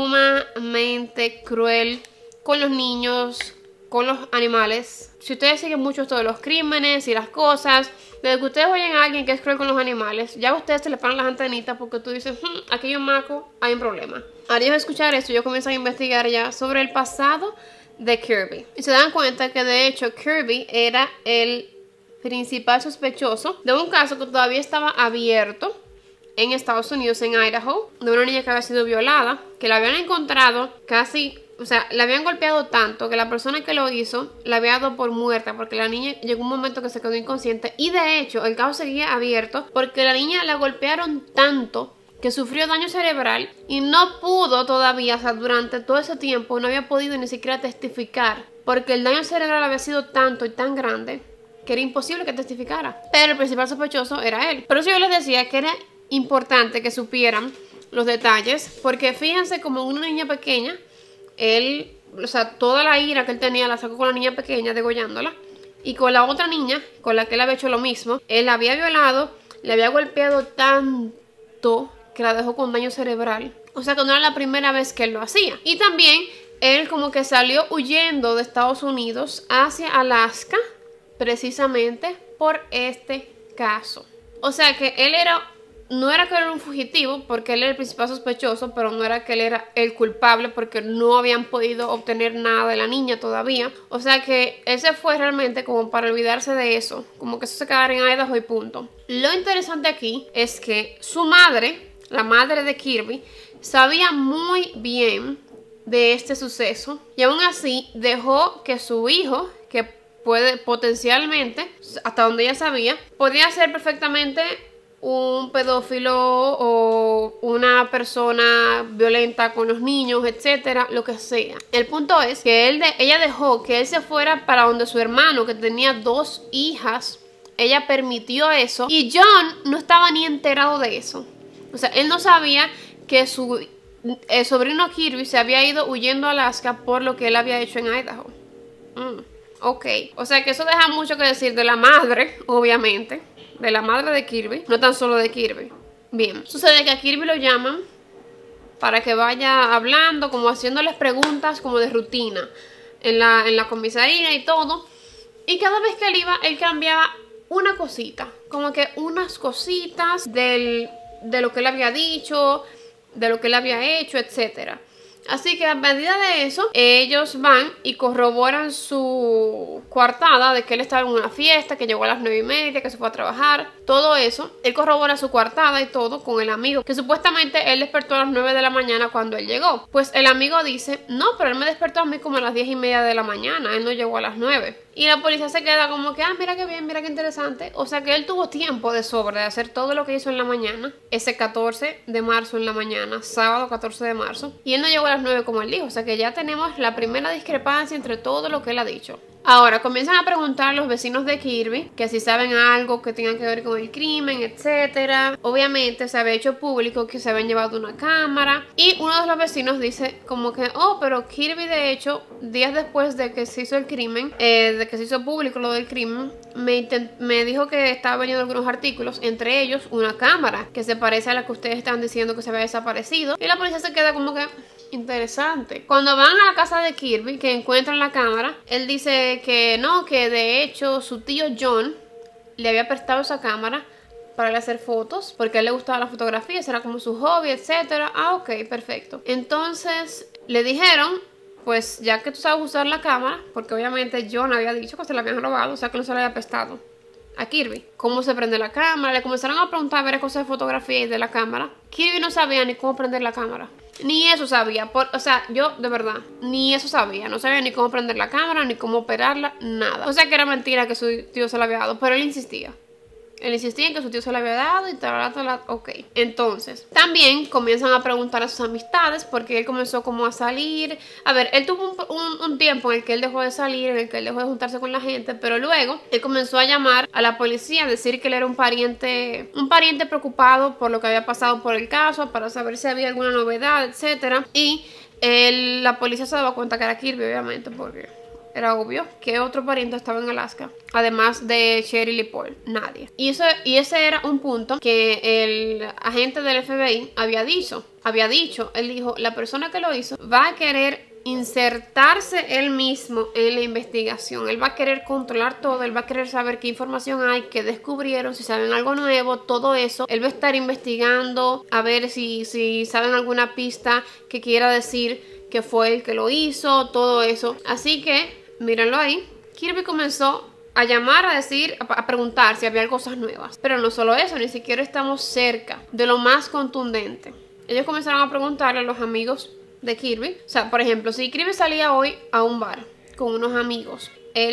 sumamente cruel con los niños, con los animales. Si ustedes siguen mucho esto de los crímenes y las cosas, desde que ustedes oyen a alguien que es cruel con los animales, ya a ustedes se le paran las antenitas porque tú dices: aquí hay un maco, hay un problema. Al yo escuchar esto, yo comienzo a investigar ya sobre el pasado de Kirby. Y se dan cuenta que de hecho Kirby era el principal sospechoso de un caso que todavía estaba abierto en Estados Unidos, en Idaho, de una niña que había sido violada, que la habían encontrado casi o sea, la habían golpeado tanto que la persona que lo hizo la había dado por muerta porque la niña llegó un momento que se quedó inconsciente y de hecho el caso seguía abierto porque la niña la golpearon tanto que sufrió daño cerebral y no pudo todavía, o sea, durante todo ese tiempo no había podido ni siquiera testificar porque el daño cerebral había sido tanto y tan grande que era imposible que testificara. Pero el principal sospechoso era él. Por eso yo les decía que era importante que supieran los detalles porque fíjense, como una niña pequeña, él, o sea, toda la ira que él tenía la sacó con la niña pequeña degollándola y con la otra niña con la que él había hecho lo mismo. Él la había violado, le había golpeado tanto que la dejó con daño cerebral. O sea que no era la primera vez que él lo hacía. Y también él como que salió huyendo de Estados Unidos hacia Alaska precisamente por este caso. O sea que él no era que era un fugitivo porque él era el principal sospechoso, pero no era que él era el culpable porque no habían podido obtener nada de la niña todavía. O sea que él se fue realmente como para olvidarse de eso, como que eso se quedara en Idaho y punto. Lo interesante aquí es que su madre, la madre de Kirby, sabía muy bien de este suceso y aún así dejó que su hijo, que puede potencialmente, hasta donde ella sabía, podía ser perfectamente un pedófilo o una persona violenta con los niños, etcétera, lo que sea. El punto es que ella dejó que él se fuera para donde su hermano, que tenía 2 hijas. Ella permitió eso y John no estaba ni enterado de eso. O sea, él no sabía que su sobrino Kirby se había ido huyendo a Alaska por lo que él había hecho en Idaho. Ok, o sea que eso deja mucho que decir de la madre, obviamente. De la madre de Kirby, no tan solo de Kirby. Bien, sucede que a Kirby lo llaman para que vaya hablando, como haciéndoles preguntas como de rutina en la comisaría y todo. Y cada vez que él iba, él cambiaba una cosita, como que unas cositas de lo que él había dicho, de lo que él había hecho, etcétera. Así que a medida de eso, ellos van y corroboran su coartada de que él estaba en una fiesta, que llegó a las 9:30, que se fue a trabajar, todo eso. Él corrobora su coartada y todo con el amigo, que supuestamente él despertó a las 9 de la mañana cuando él llegó. Pues el amigo dice, no, pero él me despertó a mí como a las 10:30 de la mañana, él no llegó a las 9. Y la policía se queda como que, mira qué bien, mira qué interesante. O sea que él tuvo tiempo de sobra de hacer todo lo que hizo en la mañana, ese 14 de marzo en la mañana, sábado 14 de marzo. Y él no llegó a las 9 como él dijo. O sea que ya tenemos la primera discrepancia entre todo lo que él ha dicho. Ahora comienzan a preguntar a los vecinos de Kirby que si saben algo que tenga que ver con el crimen, etcétera. Obviamente se había hecho público que se habían llevado una cámara y uno de los vecinos dice como que, pero Kirby de hecho, días después de que se hizo el crimen, de que se hizo público lo del crimen, me dijo que estaba vendiendo algunos artículos, entre ellos una cámara que se parece a la que ustedes están diciendo que se había desaparecido. Y la policía se queda como que, interesante. Cuando van a la casa de Kirby, que encuentran la cámara, él dice que no, que de hecho su tío John le había prestado esa cámara para él hacer fotos, porque a él le gustaba la fotografía, era como su hobby, etcétera. Ok, perfecto. Entonces le dijeron, pues ya que tú sabes usar la cámara, porque obviamente John había dicho que se la habían robado, o sea que no se la había prestado a Kirby. ¿Cómo se prende la cámara? Le comenzaron a preguntar varias cosas de fotografía y de la cámara. Kirby no sabía ni cómo prender la cámara. Ni eso sabía. O sea, yo de verdad, ni eso sabía. No sabía ni cómo prender la cámara, ni cómo operarla, nada. O sea que era mentira que su tío se la había dado, pero él insistía. Él insistía en que su tío se la había dado y tal, ok. Entonces, también comienzan a preguntar a sus amistades porque él comenzó como a salir. A ver, él tuvo un tiempo en el que él dejó de salir, en el que él dejó de juntarse con la gente, pero luego él comenzó a llamar a la policía, a decir que él era un pariente preocupado por lo que había pasado por el caso, para saber si había alguna novedad, etcétera. Y la policía se daba cuenta que era Kirby, obviamente, porque era obvio que otro pariente estaba en Alaska, además de Cheryl y Paul, nadie. Y ese era un punto que el agente del FBI había dicho. Él dijo, la persona que lo hizo va a querer insertarse él mismo en la investigación. Él va a querer controlar todo, él va a querer saber qué información hay, qué descubrieron, si saben algo nuevo, todo eso. Él va a estar investigando a ver si saben alguna pista que quiera decir que fue el que lo hizo, todo eso. Así que mírenlo ahí. Kirby comenzó a llamar, a preguntar si había cosas nuevas. Pero no solo eso, ni siquiera estamos cerca de lo más contundente. Ellos comenzaron a preguntarle a los amigos de Kirby. O sea, por ejemplo, si Kirby salía hoy a un bar con unos amigos,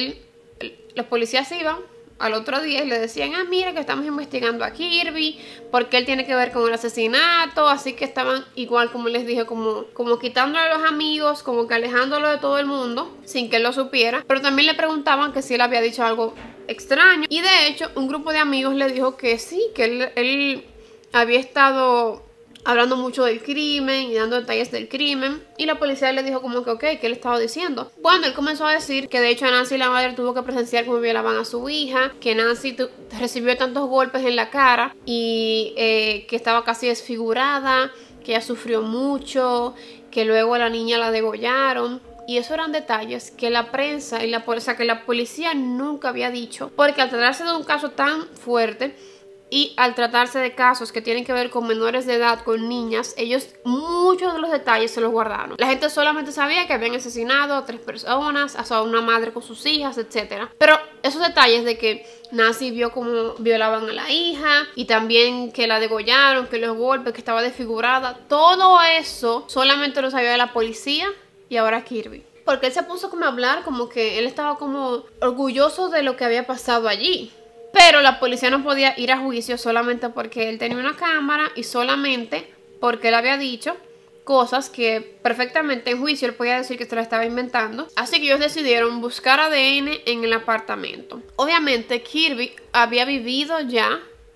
los policías iban al otro día y le decían, mira que estamos investigando a Kirby porque él tiene que ver con el asesinato. Así que estaban igual, como les dije, como quitándole a los amigos, como que alejándolo de todo el mundo sin que él lo supiera. Pero también le preguntaban que si él había dicho algo extraño, y de hecho un grupo de amigos le dijo que sí, que él había estado hablando mucho del crimen y dando detalles del crimen, y la policía le dijo como que ok, ¿qué le estaba diciendo? Bueno, él comenzó a decir que de hecho Nancy, la madre, tuvo que presenciar cómo violaban a su hija, que Nancy recibió tantos golpes en la cara y que estaba casi desfigurada, que ella sufrió mucho, que luego a la niña la degollaron. Y esos eran detalles que la prensa y la policía nunca había dicho, porque al tratarse de un caso tan fuerte y al tratarse de casos que tienen que ver con menores de edad, con niñas, ellos muchos de los detalles se los guardaron. La gente solamente sabía que habían asesinado a 3 personas, a una madre con sus hijas, etc. Pero esos detalles de que Nancy vio cómo violaban a la hija y también que la degollaron, que los golpes, que estaba desfigurada, todo eso solamente lo sabía la policía y ahora Kirby. Porque él se puso como a hablar, como que él estaba como orgulloso de lo que había pasado allí. Pero la policía no podía ir a juicio solamente porque él tenía una cámara y solamente porque él había dicho cosas que perfectamente en juicio él podía decir que se la estaba inventando. Así que ellos decidieron buscar ADN en el apartamento. Obviamente Kirby había vivido ya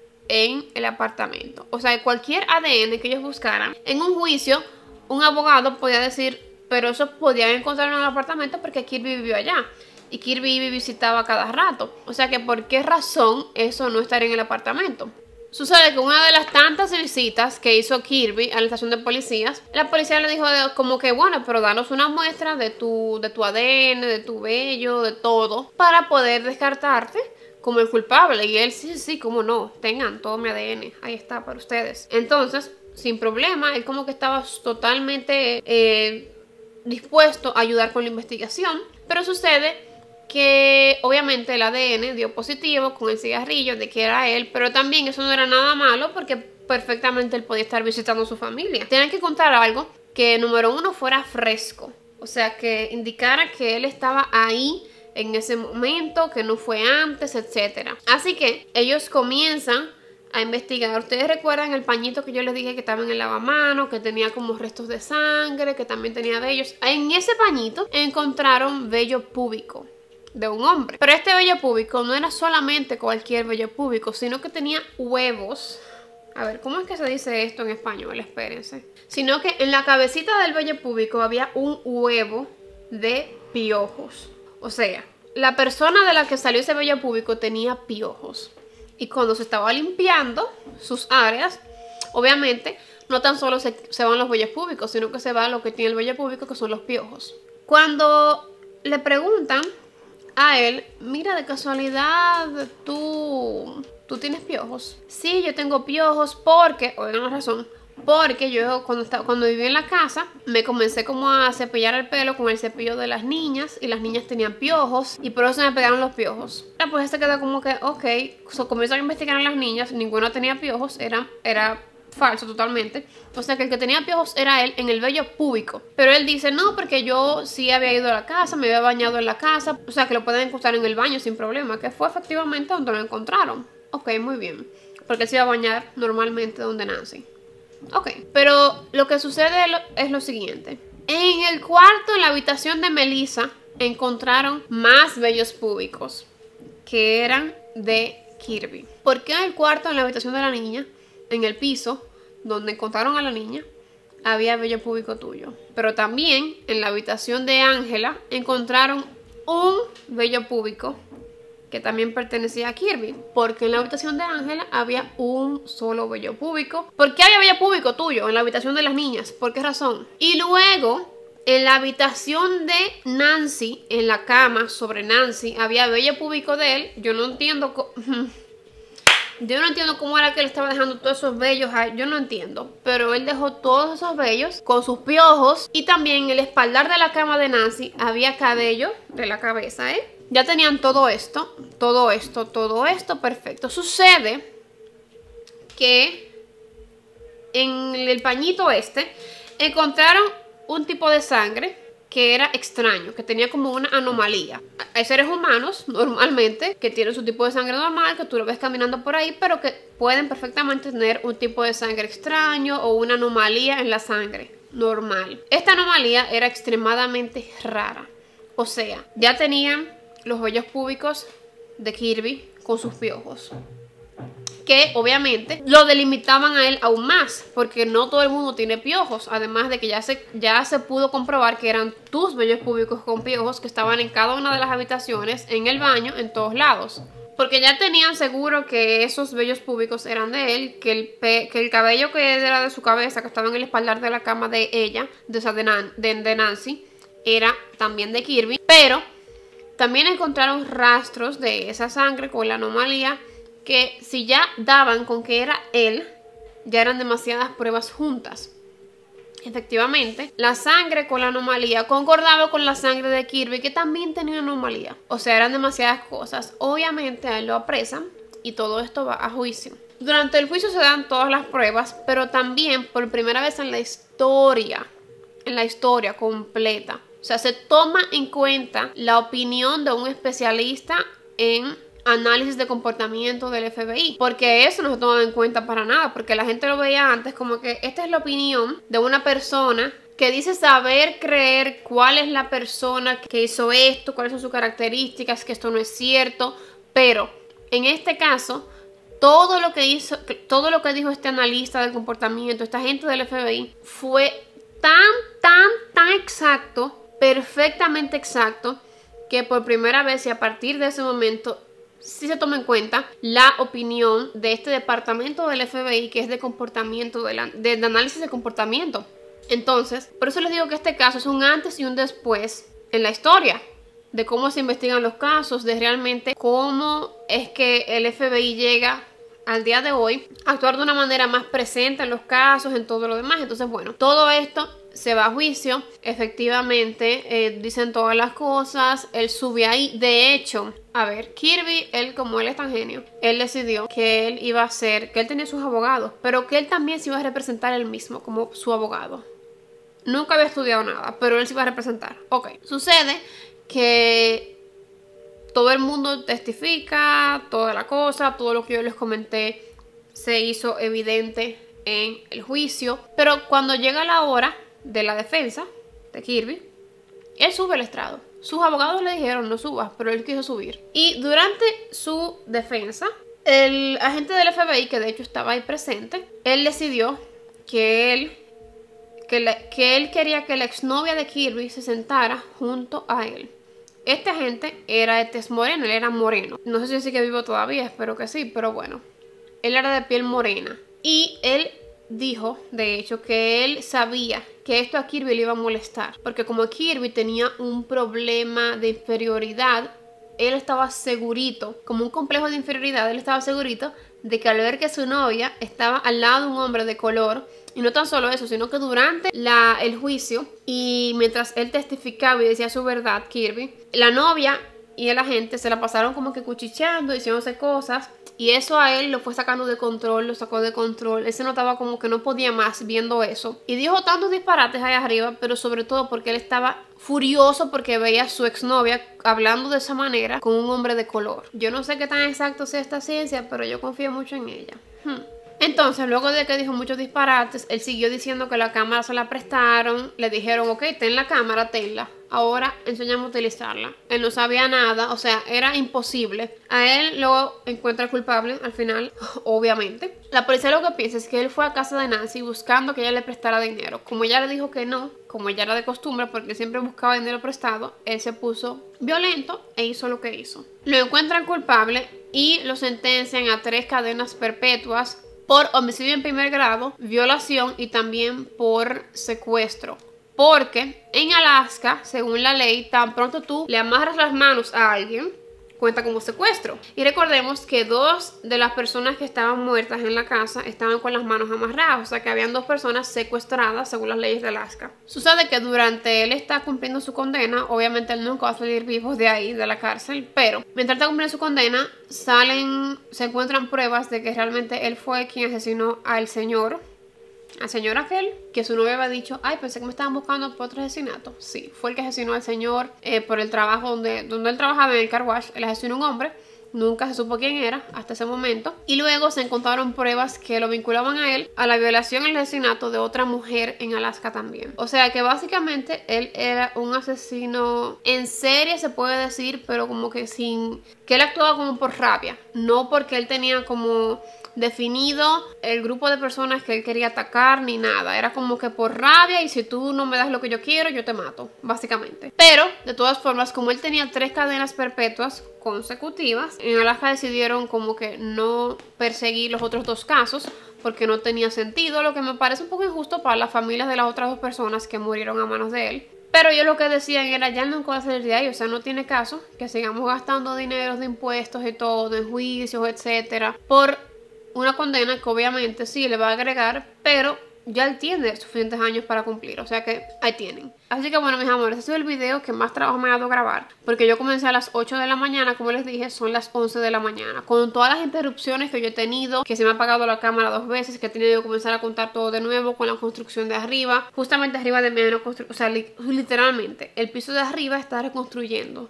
en el apartamento. O sea, cualquier ADN que ellos buscaran en un juicio, un abogado podía decir, pero eso podían encontrar en el apartamento porque Kirby vivió allá. Y Kirby visitaba cada rato. O sea que ¿por qué razón eso no estaría en el apartamento? Sucede que una de las tantas visitas que hizo Kirby a la estación de policías, la policía le dijo como que bueno, pero danos una muestra de tu ADN, de tu vello, de todo, para poder descartarte como el culpable. Y él, sí, cómo no, tengan todo mi ADN, ahí está para ustedes. Entonces, sin problema, él como que estaba totalmente dispuesto a ayudar con la investigación. Pero sucede que obviamente el ADN dio positivo con el cigarrillo de que era él, pero también eso no era nada malo porque perfectamente él podía estar visitando a su familia. Tenían que contar algo que, número uno, fuera fresco, o sea, que indicara que él estaba ahí en ese momento, que no fue antes, etc. Así que ellos comienzan a investigar. Ustedes recuerdan el pañito que yo les dije que estaba en el lavamanos, que tenía como restos de sangre, que también tenía vellos. En ese pañito encontraron vello púbico de un hombre. Pero este vello púbico no era solamente cualquier vello púbico, sino que tenía huevos. A ver, ¿cómo es que se dice esto en español? Espérense. Sino que en la cabecita del vello púbico había un huevo de piojos. O sea, la persona de la que salió ese vello púbico tenía piojos. Y cuando se estaba limpiando sus áreas, obviamente no tan solo se van los vellos púbicos, sino que se va lo que tiene el vello púbico, que son los piojos. Cuando le preguntan a él, mira, de casualidad, ¿tú tienes piojos? Sí, yo tengo piojos porque, oigan la razón, porque yo cuando viví en la casa me comencé como a cepillar el pelo con el cepillo de las niñas y las niñas tenían piojos y por eso me pegaron los piojos. Pues se quedó como que, ok, comienzan a investigar a las niñas, ninguna tenía piojos, era falso totalmente. O sea que el que tenía piojos era él en el vello púbico. Pero él dice, no, porque yo sí había ido a la casa, me había bañado en la casa. O sea que lo pueden encontrar en el baño sin problema. Que fue efectivamente donde lo encontraron. Ok, muy bien. Porque él se iba a bañar normalmente donde Nancy. Ok, pero lo que sucede es lo siguiente. En el cuarto, en la habitación de Melissa, encontraron más vellos púbicos que eran de Kirby. ¿Por qué en el cuarto, en la habitación de la niña, en el piso donde encontraron a la niña, había vello púbico tuyo? Pero también en la habitación de Ángela encontraron un vello púbico que también pertenecía a Kirby, porque en la habitación de Ángela había un solo vello púbico. ¿Por qué había vello púbico tuyo en la habitación de las niñas? ¿Por qué razón? Y luego en la habitación de Nancy, en la cama sobre Nancy, había vello púbico de él. Yo no entiendo cómo era que él estaba dejando todos esos vellos ahí. Yo no entiendo. Pero él dejó todos esos vellos con sus piojos. Y también en el espaldar de la cama de Nancy había cabello de la cabeza, Ya tenían todo esto, perfecto. Sucede que en el pañito encontraron un tipo de sangre que era extraño, que tenía como una anomalía. Hay seres humanos normalmente que tienen su tipo de sangre normal, que tú lo ves caminando por ahí, pero que pueden perfectamente tener un tipo de sangre extraño o una anomalía en la sangre normal. Esta anomalía era extremadamente rara. O sea, ya tenían los vellos púbicos de Kirby con sus piojos, que obviamente lo delimitaban a él aún más, porque no todo el mundo tiene piojos, además de que ya se pudo comprobar que eran tus vellos púbicos con piojos que estaban en cada una de las habitaciones, en el baño, en todos lados, porque ya tenían seguro que esos vellos púbicos eran de él, que el cabello que era de su cabeza, que estaba en el espaldar de la cama de ella, de Nancy, era también de Kirby, pero también encontraron rastros de esa sangre con la anomalía, que si ya daban con que era él, ya eran demasiadas pruebas juntas. Efectivamente, la sangre con la anomalía concordaba con la sangre de Kirby, que también tenía una anomalía. O sea, eran demasiadas cosas. Obviamente a él lo apresan y todo esto va a juicio. Durante el juicio se dan todas las pruebas, pero también por primera vez en la historia completa, o sea, se toma en cuenta la opinión de un especialista en análisis de comportamiento del FBI, porque eso no se toma en cuenta para nada, porque la gente lo veía antes como que esta es la opinión de una persona que dice saber creer cuál es la persona que hizo esto, cuáles son sus características, que esto no es cierto, pero en este caso todo lo que dijo este analista del comportamiento, esta gente del FBI, fue tan exacto, perfectamente exacto, que por primera vez y a partir de ese momento sí se toma en cuenta la opinión de este departamento del FBI, que es de comportamiento, de análisis de comportamiento. Entonces, por eso les digo que este caso es un antes y un después en la historia de cómo se investigan los casos, de realmente cómo es que el FBI llega al día de hoy a actuar de una manera más presente en los casos, en todo lo demás. Entonces, bueno, todo esto se va a juicio. Efectivamente, dicen todas las cosas, él sube ahí. De hecho, a ver, Kirby, como él es tan genio, él decidió que él iba a ser, que él tenía sus abogados, pero que él también se iba a representar él mismo como su abogado. Nunca había estudiado nada, pero él se iba a representar. Ok, sucede que todo el mundo testifica, toda la cosa, todo lo que yo les comenté se hizo evidente en el juicio, pero cuando llega la hora de la defensa de Kirby, él sube al estrado. Sus abogados le dijeron no subas, pero él quiso subir. Y durante su defensa, el agente del FBI, que de hecho estaba ahí presente, él decidió que él quería que la exnovia de Kirby se sentara junto a él. Este agente era de tez morena, él era moreno. No sé si sigue vivo todavía, espero que sí, pero bueno. Él era de piel morena. Y él dijo, de hecho, que él sabía que esto a Kirby le iba a molestar, porque como Kirby tenía un problema de inferioridad, él estaba segurito, como un complejo de inferioridad, él estaba segurito de que al ver que su novia estaba al lado de un hombre de color, y no tan solo eso, sino que durante el juicio y mientras él testificaba y decía su verdad, Kirby, la novia y el agente se la pasaron como que cuchicheando, diciéndose cosas, y eso a él lo fue sacando de control, lo sacó de control. Él se notaba como que no podía más viendo eso. Y dijo tantos disparates ahí arriba, pero sobre todo porque él estaba furioso porque veía a su exnovia hablando de esa manera con un hombre de color. Yo no sé qué tan exacto sea esta ciencia, pero yo confío mucho en ella. Entonces, luego de que dijo muchos disparates, él siguió diciendo que la cámara se la prestaron. Le dijeron, ok, ten la cámara, tenla. Ahora enséñame a utilizarla. Él no sabía nada, o sea, era imposible. A él lo encuentra culpable al final, obviamente. La policía lo que piensa es que él fue a casa de Nancy buscando que ella le prestara dinero. Como ella le dijo que no, como ella era de costumbre, porque siempre buscaba dinero prestado, él se puso violento e hizo lo que hizo. Lo encuentran culpable y lo sentencian a 3 cadenas perpetuas por homicidio en primer grado, violación y también por secuestro. Porque en Alaska, según la ley, tan pronto tú le amarras las manos a alguien, cuenta como secuestro. Y recordemos que 2 de las personas que estaban muertas en la casa estaban con las manos amarradas, o sea que habían 2 personas secuestradas según las leyes de Alaska. Sucede que durante él está cumpliendo su condena, obviamente él nunca va a salir vivo de ahí, de la cárcel, pero mientras está cumpliendo su condena, se encuentran pruebas de que realmente él fue quien asesinó al señor al señor aquel, que su novia había dicho, ay, pensé que me estaban buscando por otro asesinato. Sí, fue el que asesinó al señor por el trabajo donde él trabajaba en el car wash. Él asesinó a un hombre. Nunca se supo quién era hasta ese momento. Y luego se encontraron pruebas que lo vinculaban a él, a la violación y el asesinato de otra mujer en Alaska también. O sea que básicamente él era un asesino en serie, se puede decir, pero como que sin... que él actuaba como por rabia. No porque él tenía como definido el grupo de personas que él quería atacar ni nada. Era como que por rabia, y si tú no me das lo que yo quiero, yo te mato, básicamente. Pero, de todas formas, como él tenía 3 cadenas perpetuas consecutivas, en Alaska decidieron como que no perseguir los otros 2 casos porque no tenía sentido, lo que me parece un poco injusto para las familias de las otras 2 personas que murieron a manos de él. Pero ellos lo que decían era, ya no puedo salir de ahí, o sea, no tiene caso que sigamos gastando dinero de impuestos y todo, en juicios, etcétera, por una condena que obviamente sí le va a agregar, pero ya él tiene suficientes años para cumplir, o sea que ahí tienen. Así que bueno, mis amores, este es el video que más trabajo me ha dado grabar, porque yo comencé a las 8 de la mañana, como les dije, son las 11 de la mañana, con todas las interrupciones que yo he tenido, que se me ha apagado la cámara 2 veces, que he tenido que comenzar a contar todo de nuevo con la construcción de arriba, justamente arriba de mí, o sea, literalmente, el piso de arriba está reconstruyendo.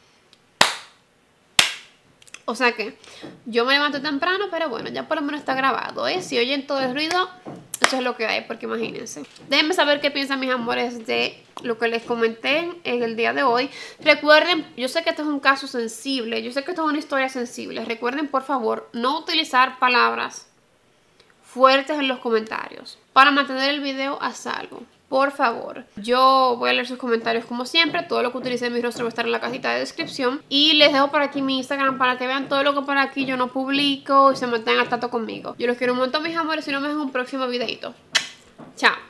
O sea que yo me levanto temprano, pero bueno, ya por lo menos está grabado, ¿eh? Si oyen todo el ruido, eso es lo que hay, porque imagínense. Déjenme saber qué piensan, mis amores, de lo que les comenté en el día de hoy. Recuerden, yo sé que este es un caso sensible, yo sé que esto es una historia sensible. Recuerden, por favor, no utilizar palabras fuertes en los comentarios para mantener el video a salvo. Por favor, yo voy a leer sus comentarios como siempre. Todo lo que utilice en mi rostro va a estar en la cajita de descripción. Y les dejo por aquí mi Instagram para que vean todo lo que por aquí yo no publico y se mantengan al tanto conmigo. Yo los quiero un montón, mis amores, y nos vemos en un próximo videito. Chao.